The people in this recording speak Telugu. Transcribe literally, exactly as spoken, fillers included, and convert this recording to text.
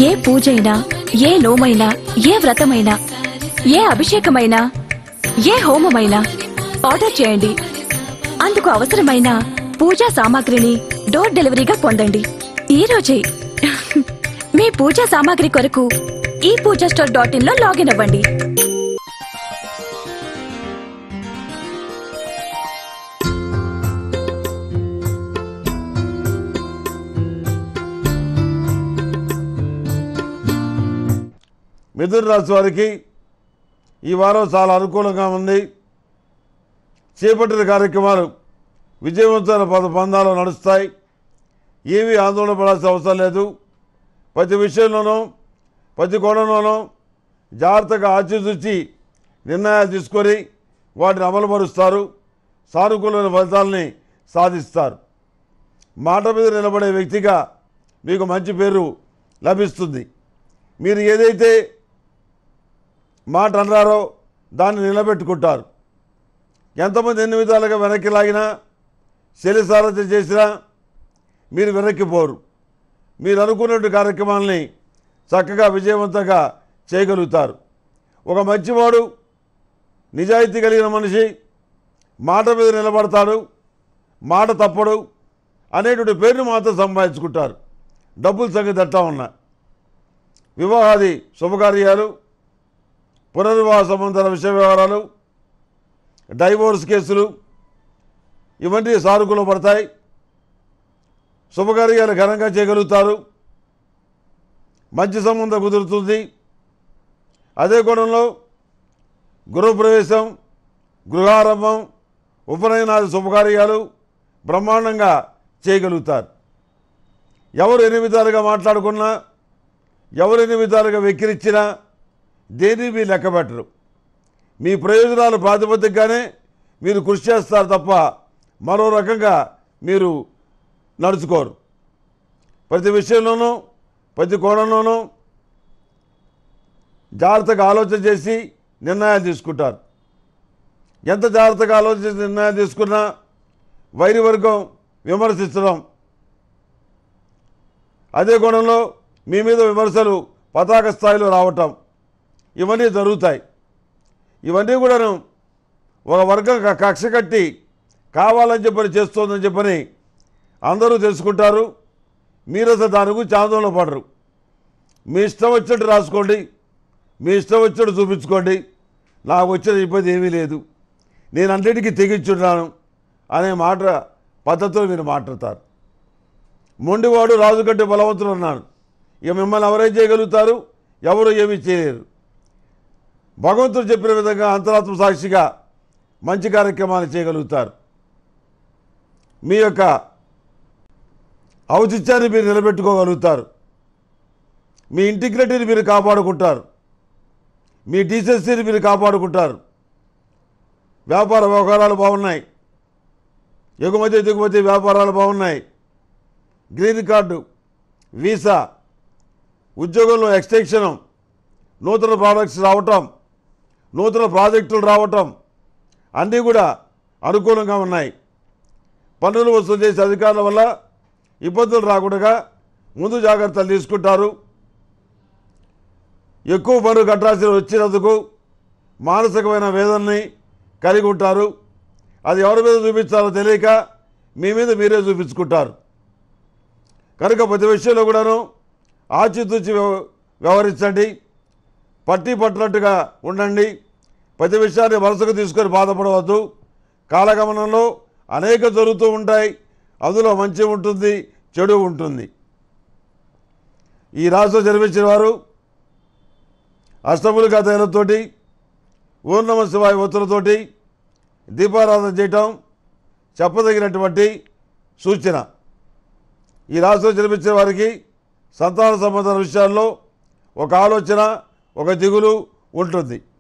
ఏ పూజైనా, ఏ నోమైనా, ఏ వ్రతమైనా, ఏ అభిషేకమైనా, ఏ హోమమైనా ఆర్డర్ చేయండి. అందుకు అవసరమైన పూజా సామాగ్రిని డోర్ డెలివరీగా పొందండి ఈ రోజే. మీ పూజా సామాగ్రి కొరకు ఈ పూజా స్టోర్ డాట్ ఇన్ లో లాగిన్ అవ్వండి. మిథున రాశి వారికి ఈ వారం చాలా అనుకూలంగా ఉంది. చేపట్టిన కార్యక్రమాలు విజయవంతమైన పద పందాలు నడుస్తాయి. ఏమీ ఆందోళన పడాల్సిన అవసరం లేదు. ప్రతి విషయంలోనూ ప్రతి కోణంలోనూ జాగ్రత్తగా ఆచితూచి నిర్ణయాలు తీసుకొని వాటిని అమలుపరుస్తారు. సానుకూలమైన ఫలితాలని సాధిస్తారు. మాట మీద నిలబడే వ్యక్తిగా మీకు మంచి పేరు లభిస్తుంది. మీరు ఏదైతే మాట అన్నారో దాన్ని నిలబెట్టుకుంటారు. ఎంతమంది ఎన్ని విధాలుగా వెనక్కి లాగినా, శైలిసారథ్యం చేసినా మీరు వెనక్కిపోరు. మీరు అనుకున్నటువంటి కార్యక్రమాలని చక్కగా విజయవంతంగా చేయగలుగుతారు. ఒక మంచివాడు, నిజాయితీ కలిగిన మనిషి, మాట మీద నిలబడతాడు, మాట తప్పడు అనేటువంటి పేరును మాత్రం సంపాదించుకుంటారు. డబ్బుల సంగతి ఎట్లా ఉన్నా, వివాహాది శుభకార్యాలు, పునర్వివాహ సంబంధాల విషయ వ్యవహారాలు, డైవోర్స్ కేసులు ఇవన్నీ సానుకూల పడతాయి. శుభకార్యాలు ఘనంగా చేయగలుగుతారు. మంచి సంబంధం కుదురుతుంది. అదే కోణంలో గృహప్రవేశం, గృహారంభం, ఉపనయనాది శుభకార్యాలు బ్రహ్మాండంగా చేయగలుగుతారు. ఎవరు ఎన్ని విధాలుగా మాట్లాడుకున్నా, ఎవరు ఎన్ని విధాలుగా వెక్కిరించినా దేని మీ లెక్క పెట్టరు. మీ ప్రయోజనాలు ప్రాతిపదికగానే మీరు కృషి చేస్తారు తప్ప మరో రకంగా మీరు నడుచుకోరు. ప్రతి విషయంలోనూ ప్రతి కోణంలోనూ జాగ్రత్తగా ఆలోచన చేసి నిర్ణయాలు తీసుకుంటారు. ఎంత జాగ్రత్తగా ఆలోచించి నిర్ణయాలు తీసుకున్నా వైరి వర్గం విమర్శించడం, అదే కోణంలో మీ మీద విమర్శలు పతాక స్థాయిలో రావటం ఇవన్నీ జరుగుతాయి. ఇవన్నీ కూడాను ఒక వర్గం కక్ష కట్టి కావాలని చెప్పని చేస్తోందని చెప్పని అందరూ తెలుసుకుంటారు. మీరు అసలు దాని గురించి ఆందోళన పడరు. మీ ఇష్టం వచ్చినట్టు రాసుకోండి, మీ ఇష్టం వచ్చినట్టు చూపించుకోండి, నాకు వచ్చిన ఇబ్బంది ఏమీ లేదు, నేను అన్నిటికీ తెగించున్నాను అనే మాట పద్ధతిలో మీరు మాట్లాడతారు. మొండివాడు రాజు కంటే బలవంతులు అన్నాను. ఇక మిమ్మల్ని ఎవరేం చేయగలుగుతారు? ఎవరు ఏమీ చేయలేరు. భగవంతుడు చెప్పిన విధంగా అంతరాత్మ సాక్షిగా మంచి కార్యక్రమాలు చేయగలుగుతారు. మీ యొక్క ఔచిత్యాన్ని మీరు నిలబెట్టుకోగలుగుతారు. మీ ఇంటిగ్రిటీని మీరు కాపాడుకుంటారు. మీ డీసెన్సీని మీరు కాపాడుకుంటారు. వ్యాపార వ్యవహారాలు బాగున్నాయి. ఎగుమతి దిగుమతి వ్యాపారాలు బాగున్నాయి. గ్రీన్ కార్డు, వీసా, ఉద్యోగంలో ఎక్స్టెన్షను, నూతన ప్రాడక్ట్స్ రావటం, నూతన ప్రాజెక్టులు రావటం అన్నీ కూడా అనుకూలంగా ఉన్నాయి. పన్నులు వసూలు చేసే అధికారుల వల్ల ఇబ్బందులు రాకుండా ముందు జాగ్రత్తలు తీసుకుంటారు. ఎక్కువ పన్ను కట్టాల్సి వచ్చినందుకు మానసికమైన వేదనని కలిగి ఉంటారు. అది ఎవరి మీద చూపించాలో తెలియక మీ మీద మీరే చూపించుకుంటారు. కనుక ప్రతి విషయంలో కూడాను ఆచితూచి వ్యవహరించండి. పట్టి పట్టినట్టుగా ఉండండి. ప్రతి విషయాన్ని మనసుకు తీసుకొని బాధపడవద్దు. కాలగమనంలో అనేక జరుగుతూ ఉంటాయి. అందులో మంచి ఉంటుంది, చెడు ఉంటుంది. ఈ రాశిలో జన్మించిన వారు అష్టములుగా తైలంతోటి, ఓం నమః శివాయ ఒత్తులతోటి దీపారాధన చేయటం చెప్పదగినటువంటి సూచన. ఈ రాశిలో జన్మించిన వారికి సంతాన సంబంధ విషయాల్లో ఒక ఆలోచన, ఒక దిగులు ఉంటుంది.